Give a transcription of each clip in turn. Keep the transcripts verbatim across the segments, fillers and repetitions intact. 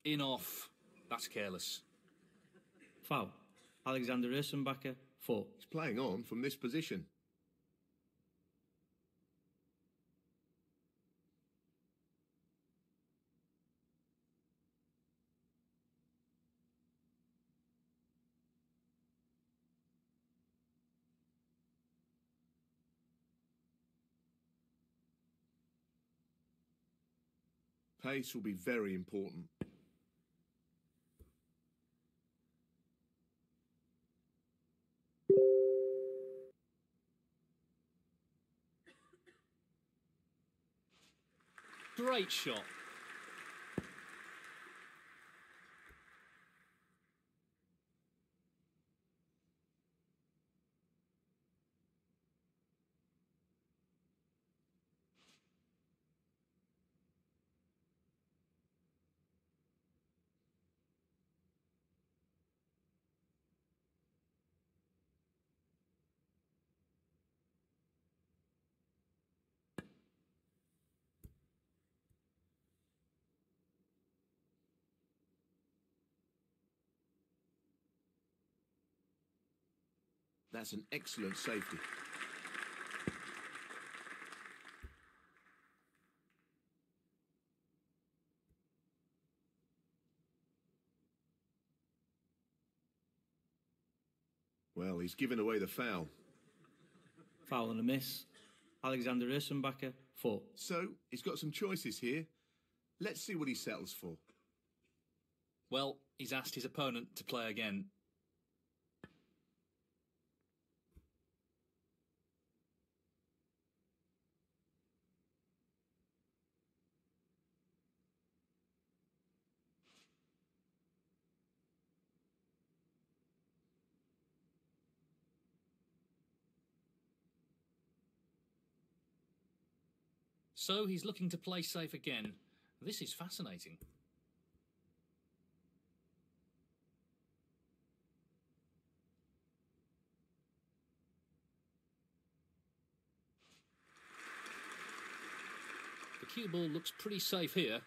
In off. That's careless. Foul. Alexander Ersenbacher, four. He's playing on from this position. Pace will be very important. Great shot. That's an excellent safety. Well, he's given away the foul. Foul and a miss. Alexander Ersenbacher, four. So, he's got some choices here. Let's see what he settles for. Well, he's asked his opponent to play again. So he's looking to play safe again. This is fascinating. The cue ball looks pretty safe here.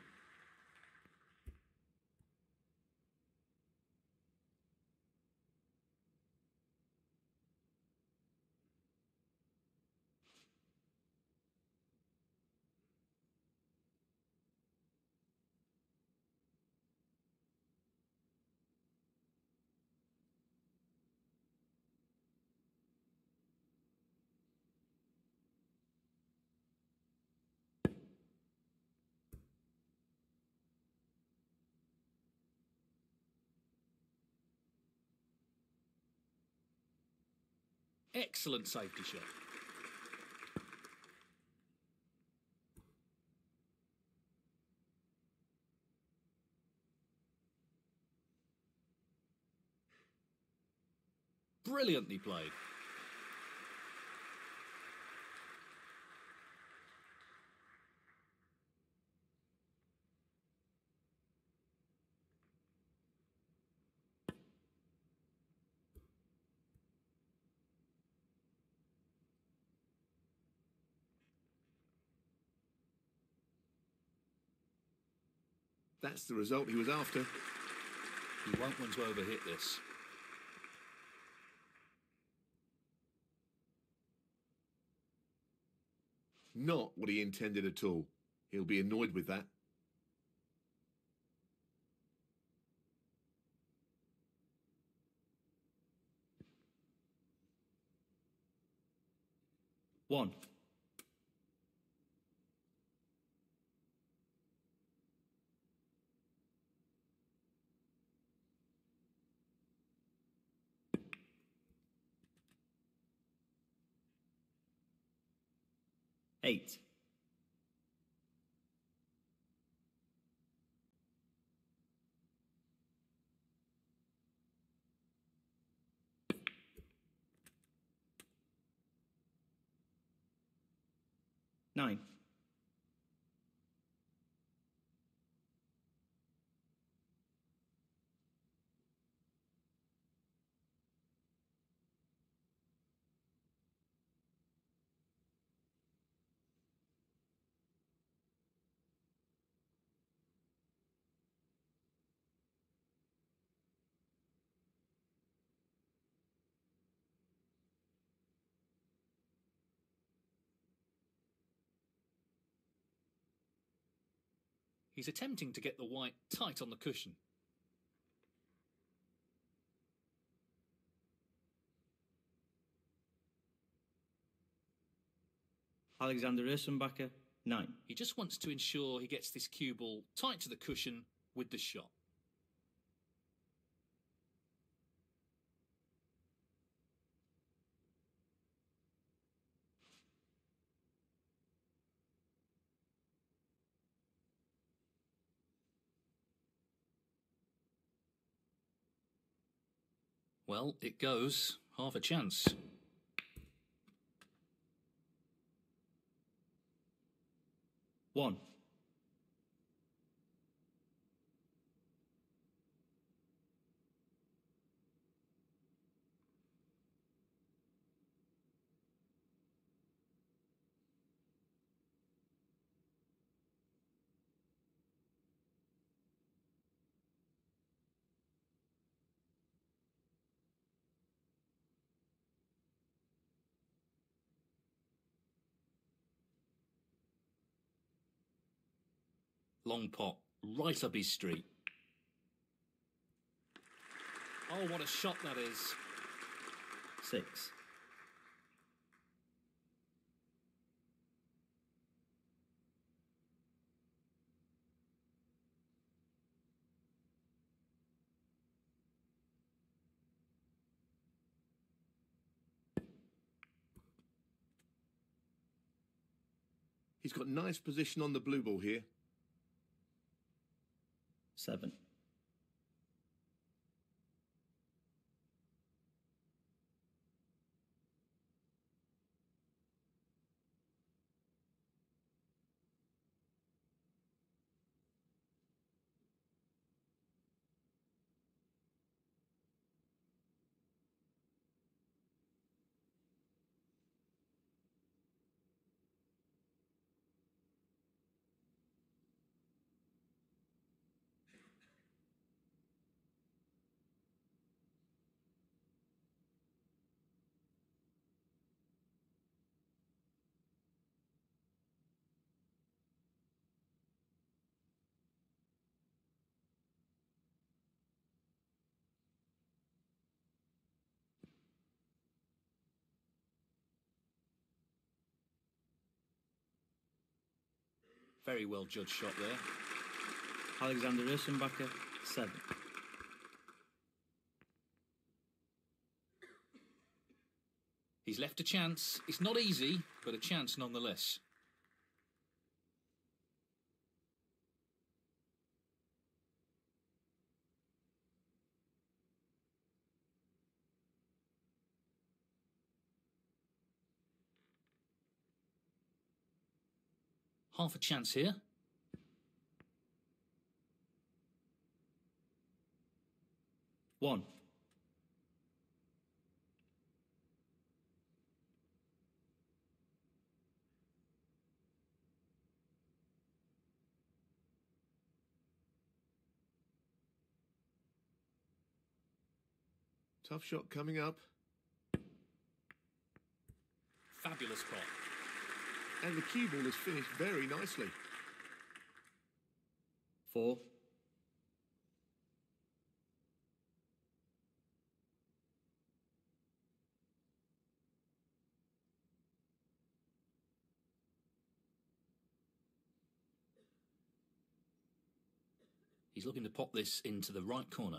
Excellent safety shot. Brilliantly played. That's the result he was after. You won't want to overhit this. Not what he intended at all. He'll be annoyed with that. One. Eight. Nine. He's attempting to get the white tight on the cushion. Alexander Ursenbacher, nine. He just wants to ensure he gets this cue ball tight to the cushion with the shot. Well, it goes. Half a chance. One. Long pot, right up his street. Oh, what a shot that is. Six. He's got nice position on the blue ball here. Seven. Very well judged shot there. Alexander Ursenbacher, seven. He's left a chance. It's not easy, but a chance nonetheless. Half a chance here. One. Tough shot coming up. Fabulous pot. And the cue ball is finished very nicely. Four. He's looking to pop this into the right corner.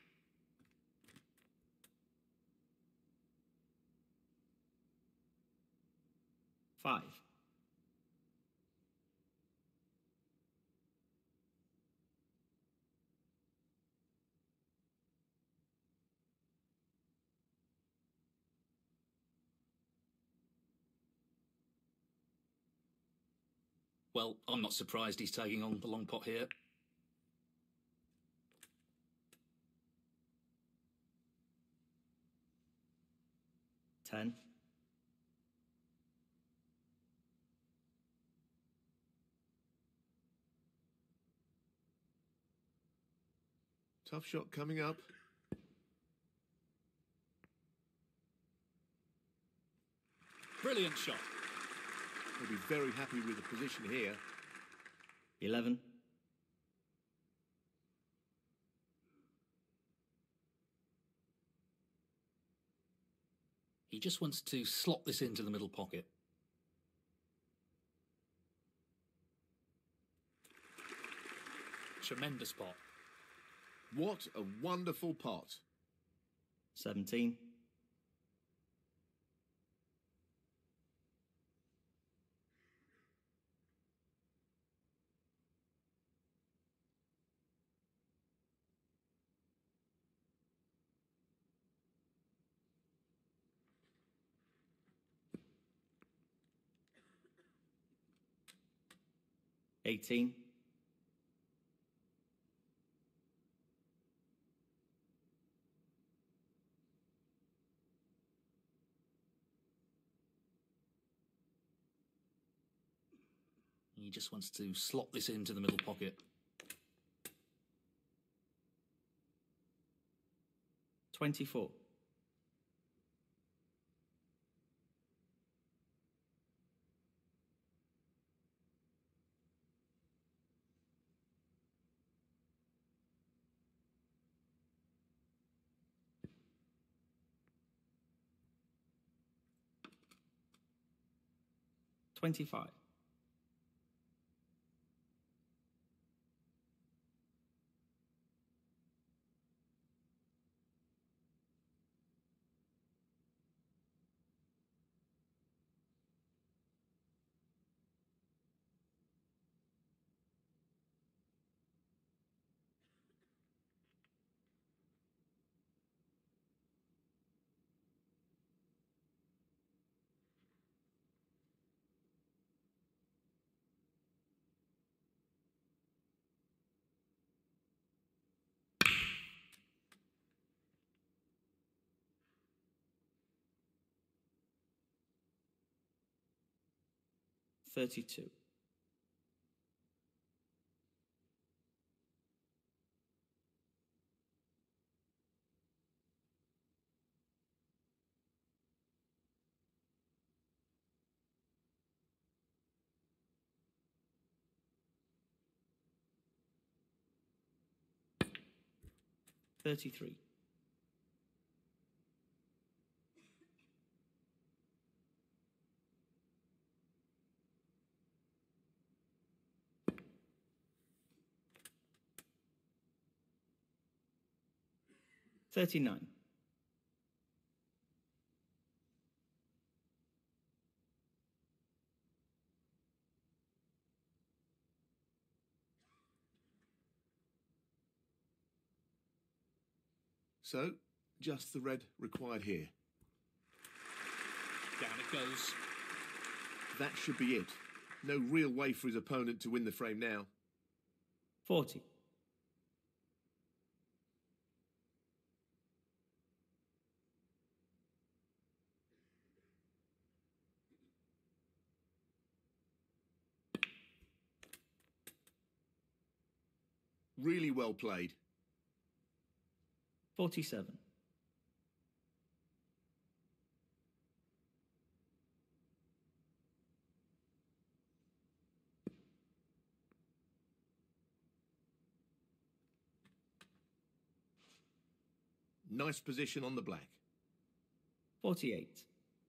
Five. Well, I'm not surprised he's taking on the long pot here. Ten. Tough shot coming up. Brilliant shot. He'll be very happy with the position here. Eleven. He just wants to slot this into the middle pocket. Tremendous pot. What a wonderful pot. seventeen. eighteen. He just wants to slot this into the middle pocket. twenty-four. twenty-five. thirty-two. thirty-three. thirty-nine. So, just the red required here. Down it goes. That should be it. No real way for his opponent to win the frame now. forty. Really well played. forty-seven. Nice position on the black. forty-eight.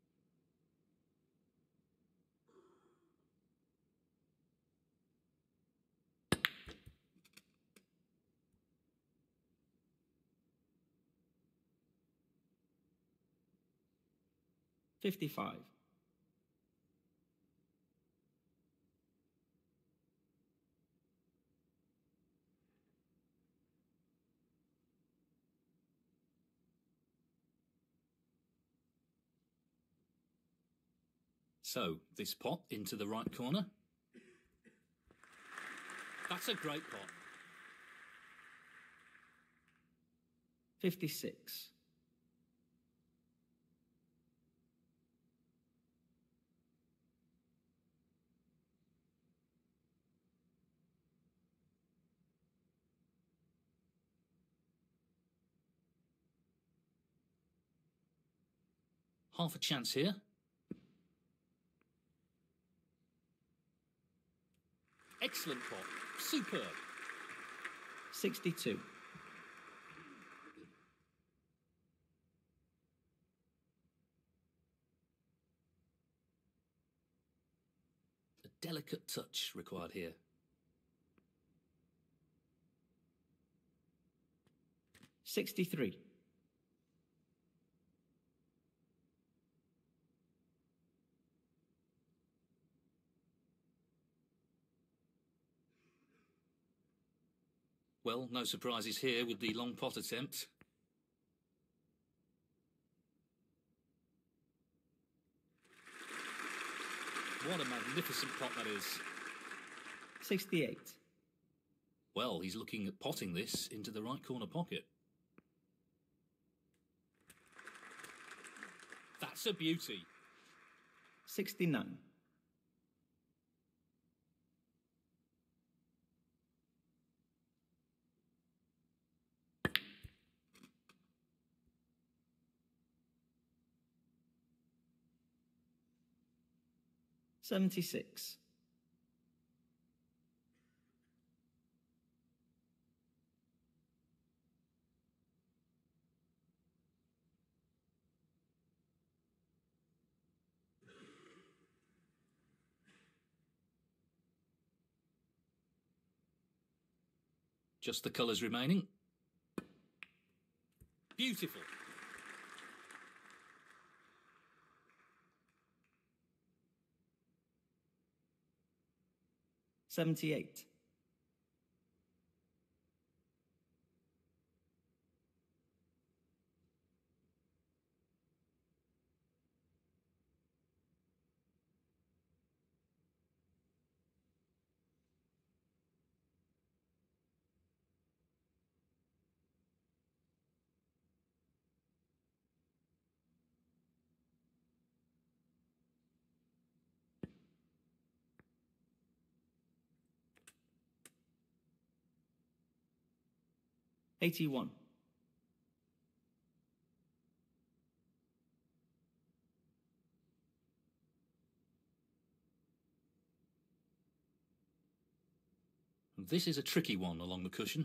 fifty-five. So, this pot into the right corner. That's a great pot. fifty-six. Half a chance here. Excellent pot. Superb. sixty-two. delicate touch required here. sixty-three. Well, no surprises here with the long pot attempt. What a magnificent pot that is. sixty-eight. Well, he's looking at potting this into the right corner pocket. That's a beauty. sixty-nine. seventy-six. Just the colours remaining. Beautiful. seventy-eight. eighty-one. This is a tricky one along the cushion.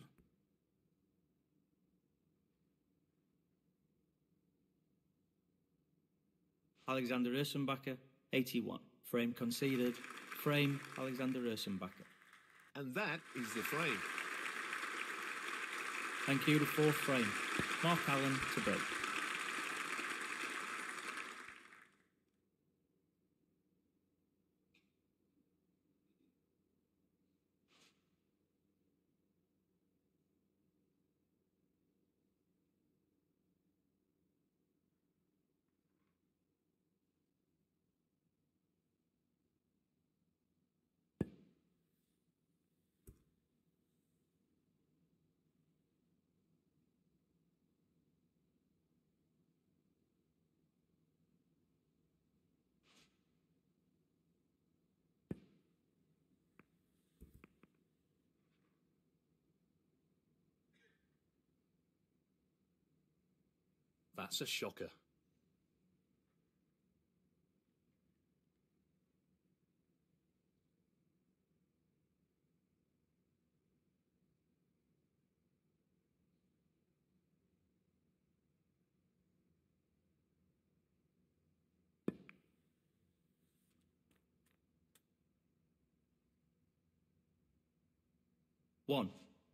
Alexander Ursenbacher, eighty-one. Frame conceded. Frame, Alexander Ursenbacher. And that is the frame. Thank you, the fourth frame. Mark Allen to break. That's a shocker. One.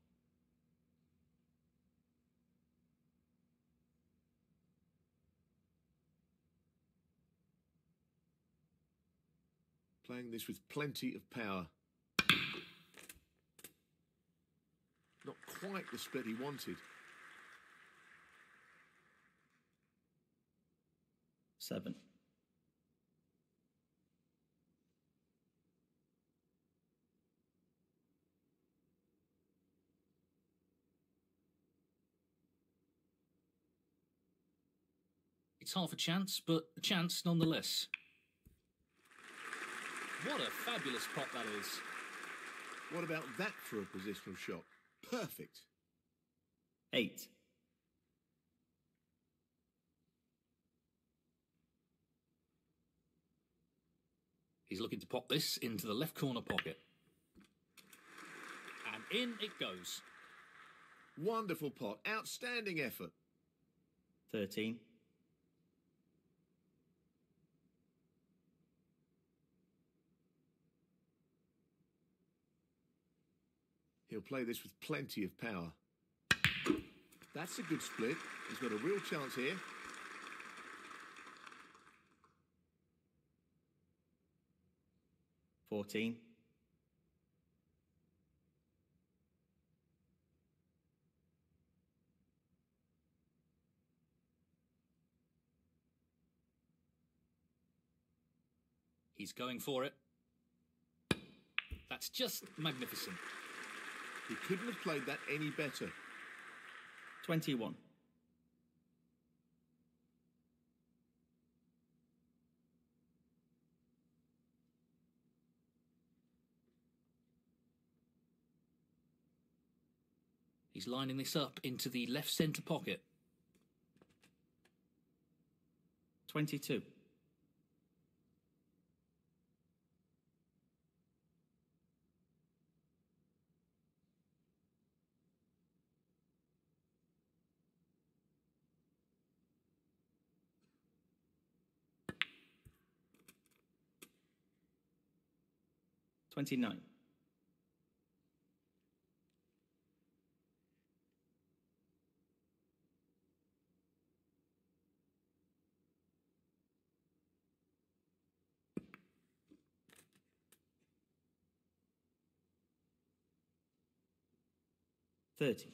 Playing this with plenty of power. Not quite the spread he wanted. Seven. It's half a chance, but a chance nonetheless. What a fabulous pot that is. What about that for a positional shot? Perfect. Eight. He's looking to pop this into the left corner pocket. And in it goes. Wonderful pot. Outstanding effort. Thirteen. He'll play this with plenty of power. That's a good split. He's got a real chance here. fourteen. He's going for it. That's just magnificent. He couldn't have played that any better. twenty-one. He's lining this up into the left centre pocket. twenty-two. twenty-nine. thirty.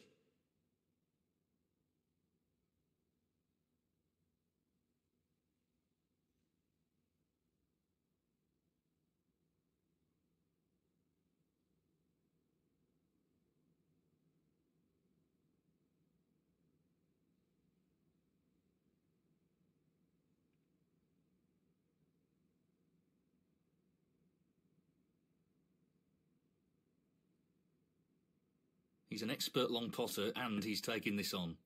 He's an expert long potter and he's taking this on.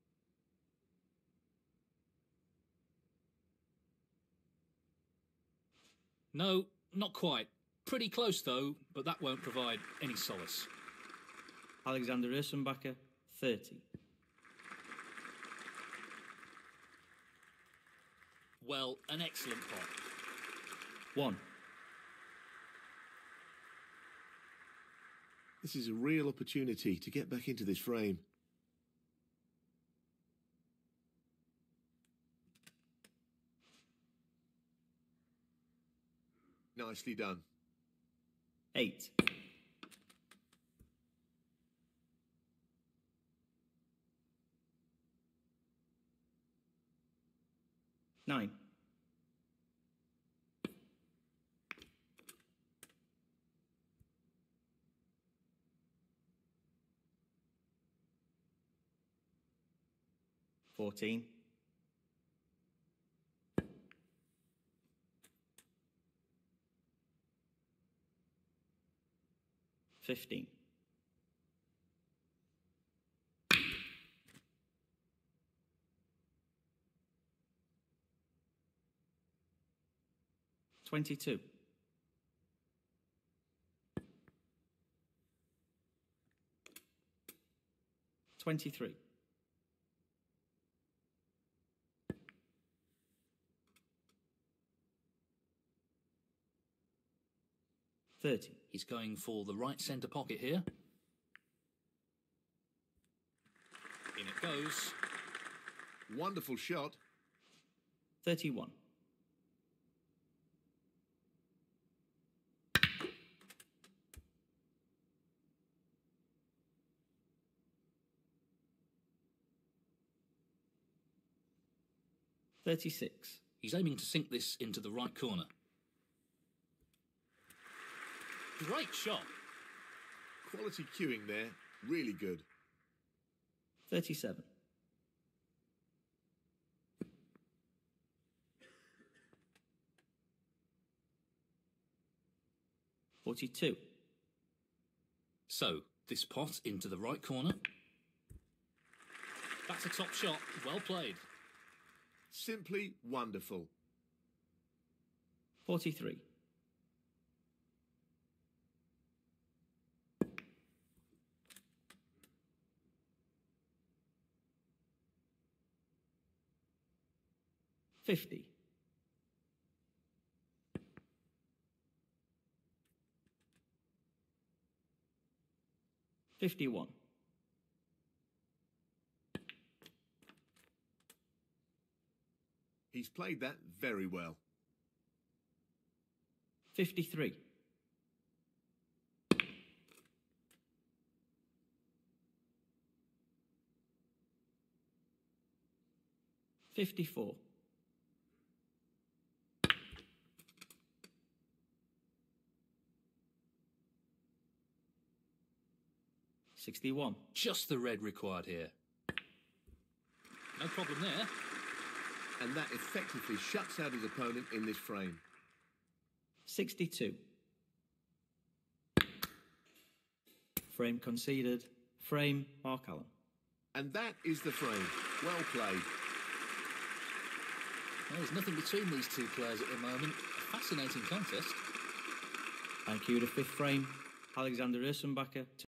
No, not quite. Pretty close though, but that won't provide any solace. Alexander Ursenbacher, thirty. Well, an excellent pot. one. This is a real opportunity to get back into this frame. Nicely done. eight. nine. fourteen. fifteen. twenty-two. twenty-three. thirty. He's going for the right centre pocket here. In it goes. Wonderful shot. thirty-one. thirty-six. He's aiming to sink this into the right corner. Great shot. Quality cueing there. Really good. thirty-seven. forty-two. So, this pot into the right corner. That's a top shot. Well played. Simply wonderful. forty-three. fifty. fifty-one. He's played that very well. fifty-three. fifty-four. sixty-one. Just the red required here. No problem there. And that effectively shuts out his opponent in this frame. sixty-two. Frame conceded. Frame, Mark Allen. And that is the frame. Well played. Well, there's nothing between these two players at the moment. A fascinating contest. Thank you. The fifth frame, Alexander Ursenbacher.